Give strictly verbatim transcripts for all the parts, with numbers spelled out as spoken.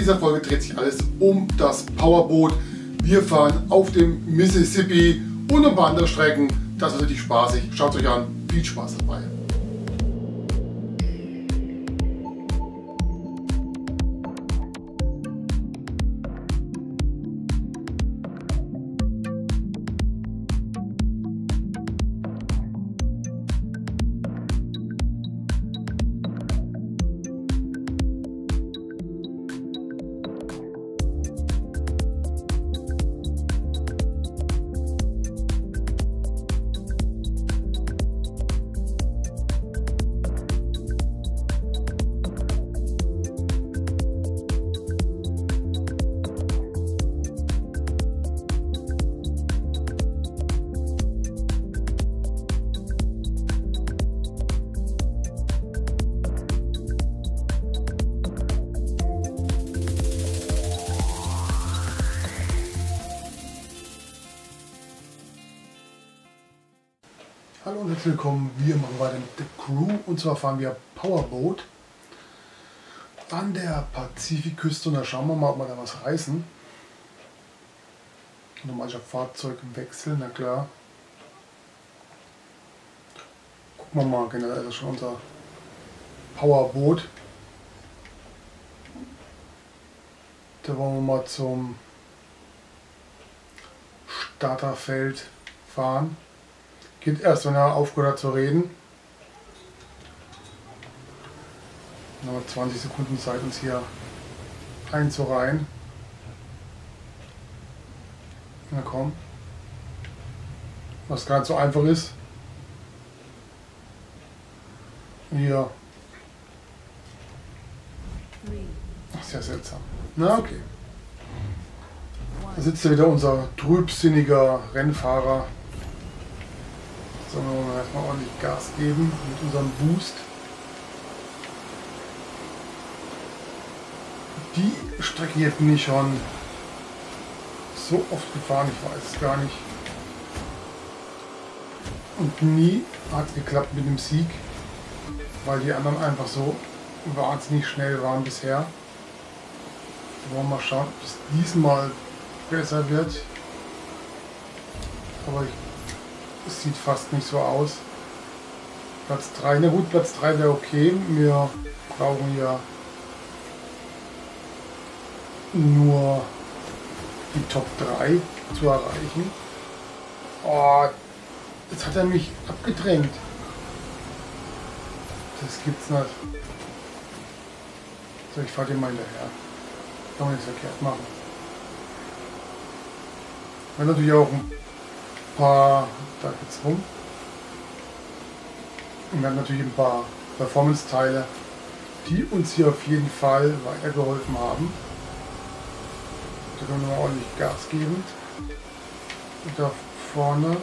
dieser Folge dreht sich alles um das Powerboot. Wir fahren auf dem Mississippi und ein paar andere Strecken. Das wird richtig spaßig. Schaut es euch an. Viel Spaß dabei. Hallo und herzlich willkommen, wir machen weiter mit der Crew und zwar fahren wir Powerboat an der Pazifikküste und da schauen wir mal, ob wir da was reißen. Normal ich habe Fahrzeugwechsel, na klar. Gucken wir mal, generell das ist schon unser Powerboat. Da wollen wir mal zum Starterfeld fahren. Geht erst, wenn er aufgehört hat zu reden. Dann haben wir zwanzig Sekunden Zeit, uns hier einzureihen. Na komm. Was gar nicht so einfach ist. Hier. Ach, sehr seltsam. Na okay. Da sitzt ja wieder unser trübsinniger Rennfahrer. So, wir wollen erstmal ordentlich Gas geben mit unserem Boost. Die Strecke hier bin ich schon so oft gefahren, ich weiß es gar nicht. Und nie hat es geklappt mit dem Sieg, weil die anderen einfach so wahnsinnig schnell waren bisher. Wir wollen mal schauen, ob es diesmal besser wird. Aber ich Es sieht fast nicht so aus. Platz drei, na gut, Platz drei wäre okay. Wir brauchen ja nur die Top drei zu erreichen. Oh, jetzt hat er mich abgedrängt. Das gibt's nicht. So, ich fahre den mal hinterher. Kann man nichts verkehrt machen. Wenn natürlich auch ein paar, da geht's rum. Und wir haben natürlich ein paar Performance-Teile, die uns hier auf jeden Fall weitergeholfen haben. Da können wir mal ordentlich Gas geben. Und da vorne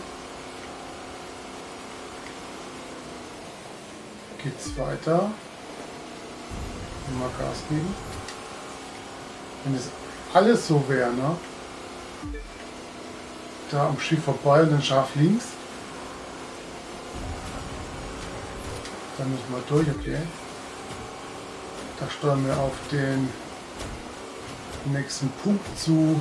geht's weiter. Mal Gas geben. Wenn das alles so wäre, ne? Da am Schiff vorbei und dann scharf links. Dann müssen wir durch, okay. Da steuern wir auf den nächsten Punkt zu.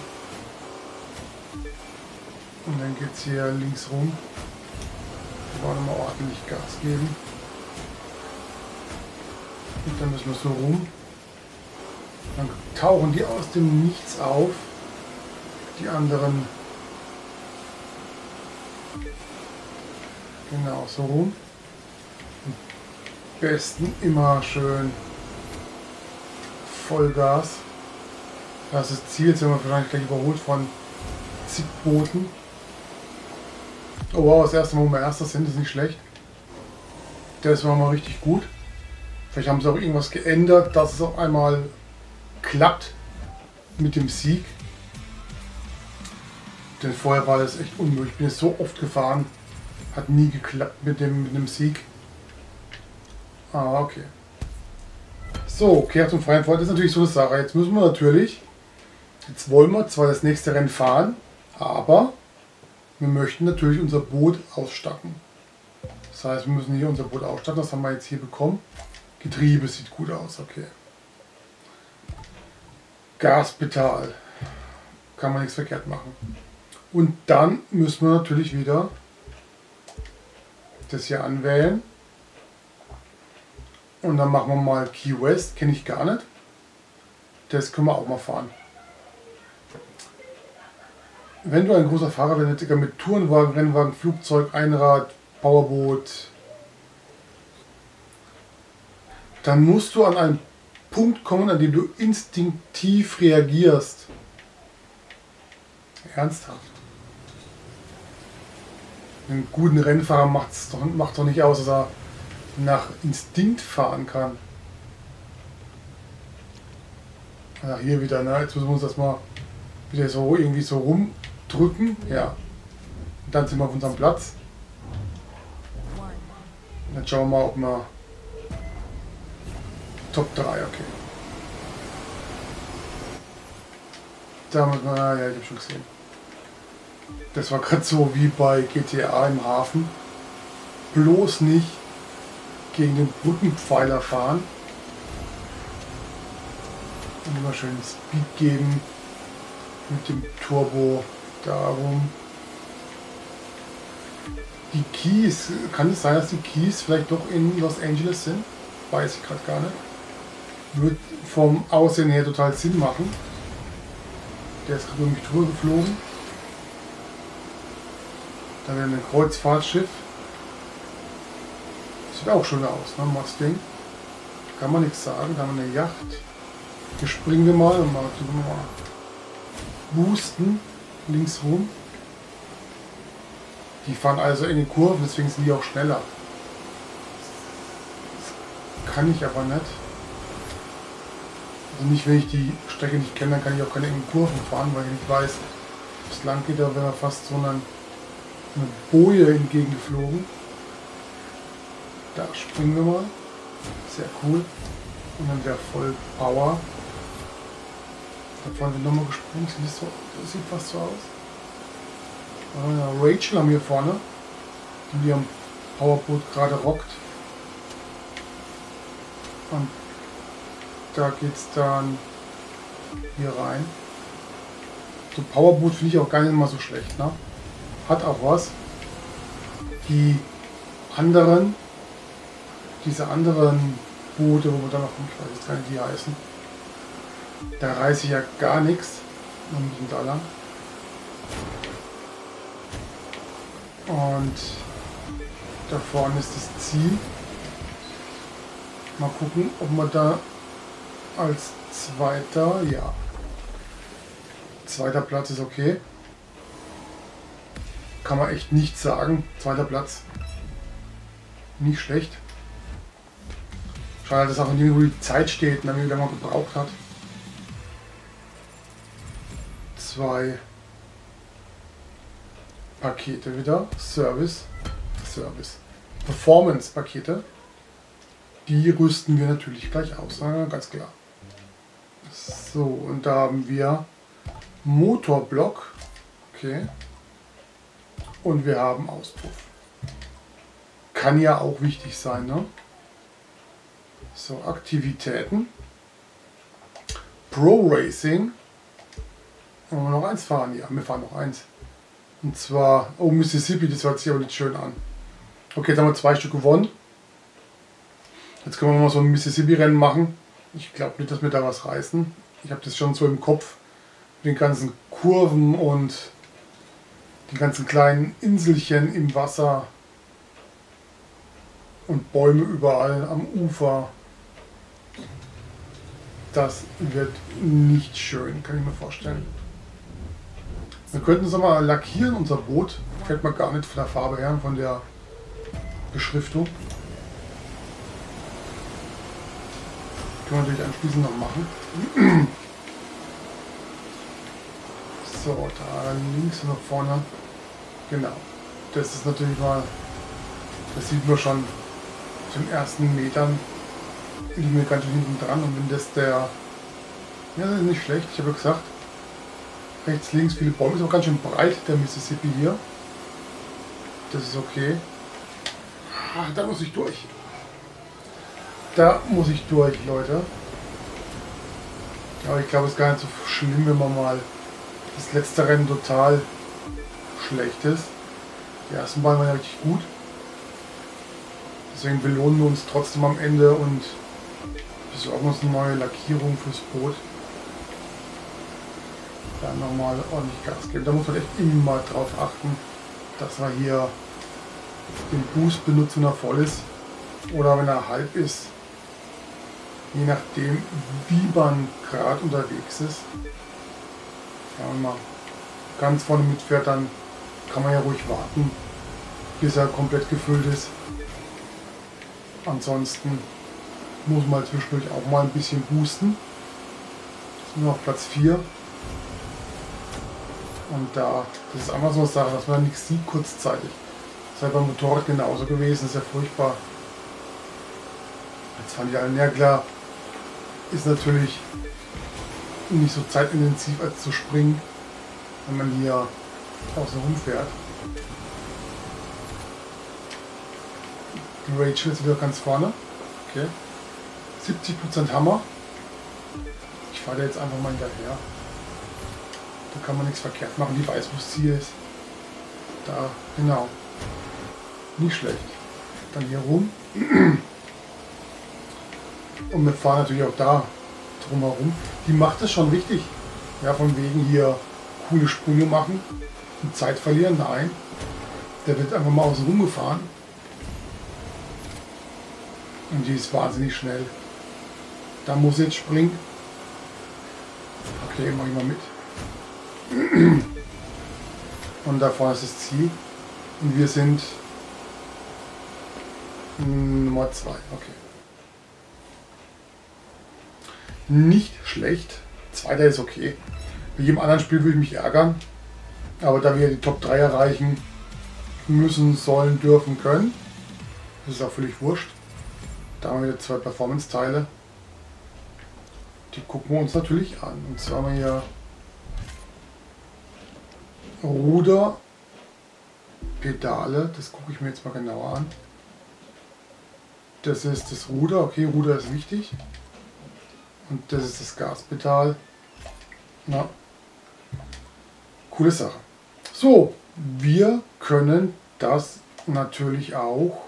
Und dann geht es hier links rum. Wir wollen mal ordentlich Gas geben. Und dann müssen wir so rum. Dann tauchen die aus dem Nichts auf. Die anderen. Genau, so rum. Am besten immer schön Vollgas. Das ist das Ziel, jetzt sind wir wahrscheinlich gleich überholt von zig Booten. Oh wow, das erste Mal, wo wir erster sind, ist nicht schlecht. Das war mal richtig gut. Vielleicht haben sie auch irgendwas geändert, dass es auf einmal klappt mit dem Sieg. Denn vorher war das echt unmöglich. Ich bin jetzt so oft gefahren. Hat nie geklappt mit dem, mit dem Sieg. Ah, okay. So, Kehr zum freien Fall ist natürlich so eine Sache. Jetzt müssen wir natürlich, jetzt wollen wir zwar das nächste Rennen fahren, aber wir möchten natürlich unser Boot ausstatten. Das heißt, wir müssen hier unser Boot ausstatten. Das haben wir jetzt hier bekommen. Getriebe sieht gut aus, okay. Gaspedal. Kann man nichts verkehrt machen. Und dann müssen wir natürlich wieder das hier anwählen. Und dann machen wir mal Key West, kenne ich gar nicht. Das können wir auch mal fahren. Wenn du ein großer Fahrer bist, mit Tourenwagen, Rennwagen, Flugzeug, Einrad, Powerboot, dann musst du an einen Punkt kommen, an dem du instinktiv reagierst. Ernsthaft. Einen guten Rennfahrer macht es doch, macht doch nicht aus, dass er nach Instinkt fahren kann. Ach, hier wieder, ne? Jetzt müssen wir uns das mal wieder so irgendwie so rumdrücken. Ja. Und dann sind wir auf unserem Platz. Und dann schauen wir mal, ob wir Top drei, okay. Da muss man, ja, ich habe schon gesehen. Das war gerade so wie bei G T A im Hafen. Bloß nicht gegen den Brückenpfeiler fahren. Und immer schön Speed geben mit dem Turbo darum. Die Keys, kann es sein, dass die Keys vielleicht doch in Los Angeles sind? Weiß ich gerade gar nicht. Wird vom Aussehen her total Sinn machen. Der ist gerade um mich drüber geflogen. Da wäre ein Kreuzfahrtschiff. Sieht auch schön aus, ne? Mustang. Kann man nichts sagen. Da haben wir eine Yacht. Hier springen wir mal und mal, mal boosten. Links rum. Die fahren also in den Kurven, deswegen sind die auch schneller. Das kann ich aber nicht. Also nicht, wenn ich die Strecke nicht kenne, dann kann ich auch keine engen Kurven fahren, weil ich nicht weiß, ob es lang geht. Da wäre fast so eine, eine Boje entgegengeflogen. Da springen wir mal. Sehr cool. Und dann wäre voll Power. Da vorne wird nochmal gesprungen. Sieht das, so, das sieht fast so aus. Ah, Rachel haben wir hier vorne, die am Powerboot gerade rockt. Und da geht es dann hier rein. So Powerboot finde ich auch gar nicht mal so schlecht, ne? Hat auch was. Die anderen, diese anderen Boote, wo wir dann noch, ich weiß jetzt gar nicht, wie die heißen, da reiße ich ja gar nichts. Noch ein bisschen da lang. Und da vorne ist das Ziel. Mal gucken, ob man da als zweiter, ja, zweiter Platz ist okay. Kann man echt nicht sagen. Zweiter Platz. Nicht schlecht. Schade, dass auch in wo die Zeit steht, wie lange man gebraucht hat. Zwei Pakete wieder. Service. Service. Performance-Pakete. Die rüsten wir natürlich gleich aus. Ja, ganz klar. So, und da haben wir Motorblock. Okay. Und wir haben Auspuff. Kann ja auch wichtig sein, ne? So, Aktivitäten. Pro Racing. Wollen wir noch eins fahren? Ja, wir fahren noch eins. Und zwar, oh, Mississippi, das hört sich aber nicht schön an. Okay, jetzt haben wir zwei Stück gewonnen. Jetzt können wir mal so ein Mississippi-Rennen machen. Ich glaube nicht, dass wir da was reißen. Ich habe das schon so im Kopf. Mit den ganzen Kurven und die ganzen kleinen Inselchen im Wasser. Und Bäume überall am Ufer. Das wird nicht schön, kann ich mir vorstellen. Wir könnten es mal lackieren, unser Boot. Fällt mir gar nicht von der Farbe her, von der Beschriftung. Können wir natürlich anschließend noch machen. So, da links und nach vorne. Genau. Das ist natürlich mal, das sieht man schon zu den ersten Metern. Liegen wir ganz schön hinten dran und wenn das der, ja, das ist nicht schlecht, ich habe ja gesagt, rechts, links viele Bäume, ist auch ganz schön breit, der Mississippi hier. Das ist okay. Ach, da muss ich durch. Da muss ich durch, Leute. Aber ich glaube, es ist gar nicht so schlimm, wenn man mal das letzte Rennen total schlecht ist. Die ersten beiden waren ja richtig gut. Deswegen belohnen wir uns trotzdem am Ende und besorgen uns eine neue Lackierung fürs Boot. Dann nochmal ordentlich Gas geben. Da muss man echt immer drauf achten, dass wir hier den Boost benutzen, wenn er voll ist. Oder wenn er halb ist. Je nachdem, wie man gerade unterwegs ist. Ja, wenn man ganz vorne mitfährt, dann kann man ja ruhig warten, bis er komplett gefüllt ist. Ansonsten muss man zwischendurch auch mal ein bisschen boosten. Jetzt sind wir auf Platz vier. Und da, das ist einfach so eine Sache, dass man nichts sieht kurzzeitig. Das ist halt beim Motorrad genauso gewesen, das ist ja furchtbar. Jetzt fand ich alle, ja klar, ist natürlich nicht so zeitintensiv als zu springen, wenn man hier außen rum fährt. Die Rachel ist wieder ganz vorne. Okay. siebzig Prozent Hammer. Ich fahre da jetzt einfach mal hinterher. Da kann man nichts verkehrt machen. Die weiß, wo das Ziel ist. Da, genau. Nicht schlecht. Dann hier rum. Und wir fahren natürlich auch da drumherum. Die macht es schon richtig. Ja, von wegen hier coole Sprünge machen und Zeit verlieren. Nein. Der wird einfach mal außen rum gefahren. Und die ist wahnsinnig schnell. Da muss jetzt springen. Okay, mach ich mal mit. Und da vorne ist das Ziel. Und wir sind Nummer zwei. Okay. Nicht schlecht. Zweiter ist okay. Bei jedem anderen Spiel würde ich mich ärgern. Aber da wir die Top drei erreichen müssen, sollen, dürfen, können, das ist auch völlig wurscht. Da haben wir wieder zwei Performance-Teile. Die gucken wir uns natürlich an. Und zwar haben wir hier Ruder, Pedale, das gucke ich mir jetzt mal genauer an. Das ist das Ruder, okay, Ruder ist wichtig. Und das ist das Gaspedal. Na, coole Sache. So, wir können das natürlich auch.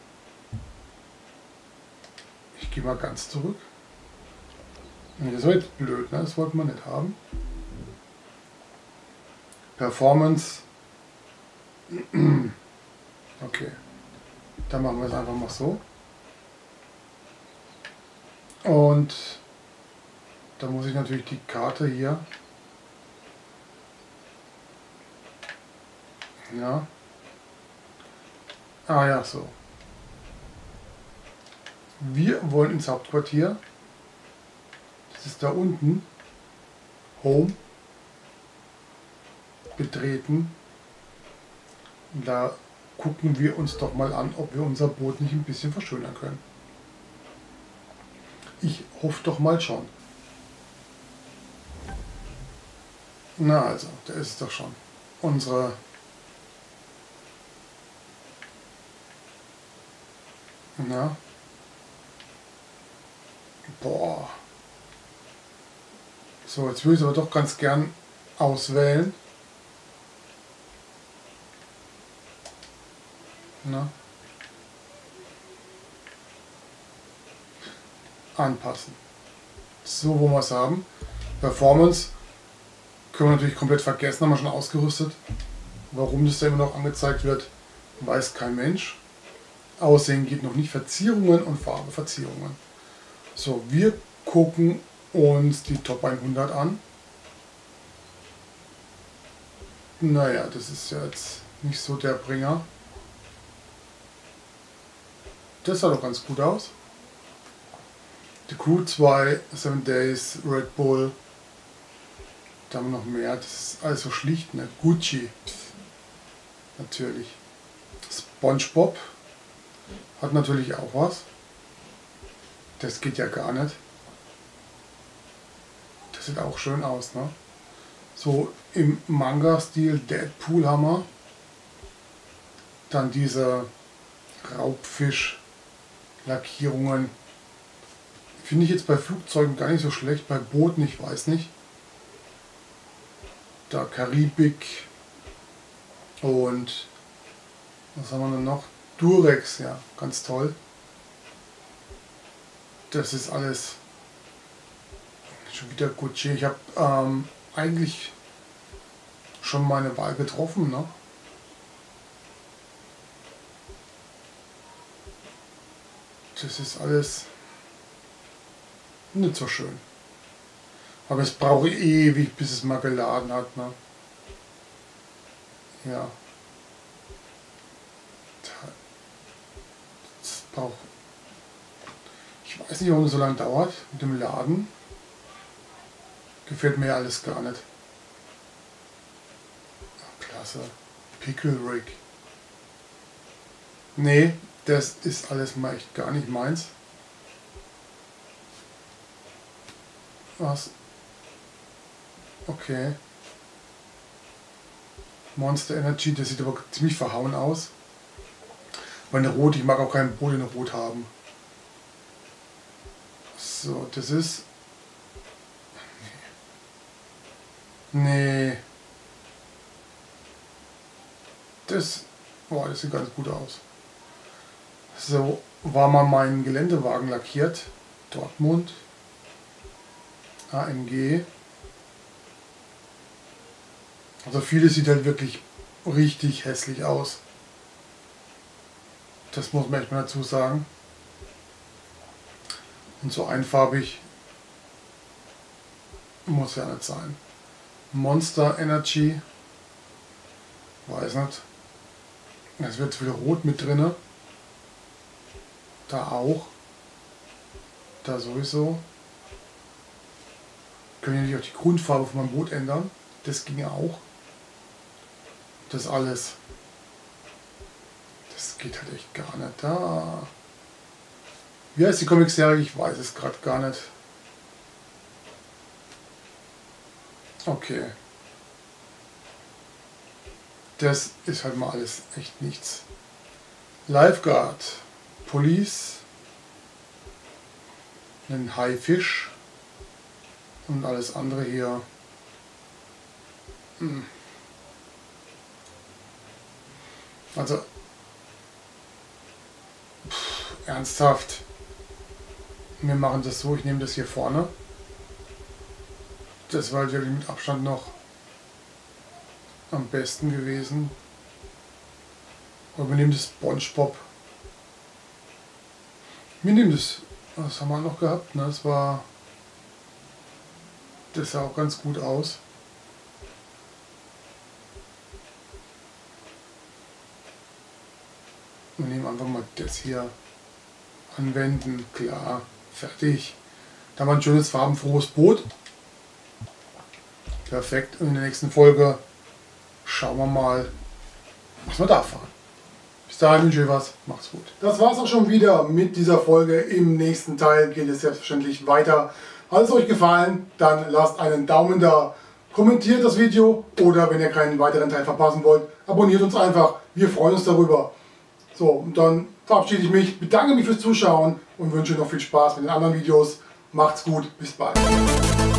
Ich gehe mal ganz zurück. Das war jetzt blöd, ne? Das wollten wir nicht haben. Performance. Okay. Dann machen wir es einfach mal so. Und da muss ich natürlich die Karte hier. Ja. Ah ja, so. Wir wollen ins Hauptquartier. Das ist da unten. Home. Betreten. Und da gucken wir uns doch mal an, ob wir unser Boot nicht ein bisschen verschönern können. Ich hoffe doch mal schon. Na also, da ist es doch schon. Unsere Na. Boah. So, jetzt würde ich es aber doch ganz gern auswählen. Na. Anpassen. So, wo wir es haben. Performance können wir natürlich komplett vergessen, haben wir schon ausgerüstet. Warum das da immer noch angezeigt wird, weiß kein Mensch. Aussehen geht noch nicht. Verzierungen und Farbe, Verzierungen. So, wir gucken uns die Top hundert an. Naja, das ist ja jetzt nicht so der Bringer. Das sah doch ganz gut aus. Die Crew zwei, Seven Days, Red Bull. Da haben wir noch mehr. Das ist alles so schlicht, ne? Gucci. Natürlich. SpongeBob hat natürlich auch was. Das geht ja gar nicht. Das sieht auch schön aus, ne? So im Manga-Stil Deadpool haben wir. Dann diese Raubfisch-Lackierungen. Finde ich jetzt bei Flugzeugen gar nicht so schlecht, bei Booten, ich weiß nicht. Da Karibik und was haben wir denn noch? Durex, ja, ganz toll. Das ist alles schon wieder Gucci. Ich habe ähm, eigentlich schon meine Wahl getroffen, ne? Das ist alles nicht so schön. Aber es braucht ewig, bis es mal geladen hat, ne? Ja. Das braucht. Ich weiß nicht, warum es so lange dauert mit dem Laden. Gefällt mir alles gar nicht. Ach, klasse. Pickle Rig. Nee, das ist alles mal echt gar nicht meins. Was? Okay. Monster Energy, das sieht aber ziemlich verhauen aus. Meine Rot, ich mag auch keinen Boot in Rot haben. So, das ist... Nee. Das... Boah, das sieht ganz gut aus. So war mal mein Geländewagen lackiert. Dortmund. A M G. Also vieles sieht halt wirklich richtig hässlich aus. Das muss man echt mal dazu sagen. Und so einfarbig muss ja nicht sein. Monster Energy. Weiß nicht. Es wird viel Rot mit drinne. Da auch. Da sowieso. Können ja nicht auch die Grundfarbe von meinem Boot ändern. Das ging ja auch. Das alles. Das geht halt echt gar nicht. Da. Wie heißt die Comic-Serie? Ich weiß es gerade gar nicht. Okay. Das ist halt mal alles echt nichts. Lifeguard. Police. Ein Haifisch. Und alles andere hier. Hm. Also. Pff, ernsthaft. Wir machen das so, ich nehme das hier vorne. Das war wirklich mit Abstand noch am besten gewesen. Aber wir nehmen das SpongeBob. Wir nehmen das. Was haben wir noch gehabt? Ne? Das war. Das sah auch ganz gut aus. Wir nehmen einfach mal das hier. Anwenden. Klar. Fertig. Da haben wir ein schönes farbenfrohes Boot. Perfekt. Und in der nächsten Folge schauen wir mal, was wir da fahren. Bis dahin wünsche ich euch was. Macht's gut. Das war's auch schon wieder mit dieser Folge. Im nächsten Teil geht es selbstverständlich weiter. Hat es euch gefallen, dann lasst einen Daumen da. Kommentiert das Video oder wenn ihr keinen weiteren Teil verpassen wollt, abonniert uns einfach. Wir freuen uns darüber. So, und dann verabschiede ich mich, bedanke mich fürs Zuschauen und wünsche noch viel Spaß mit den anderen Videos. Macht's gut, bis bald.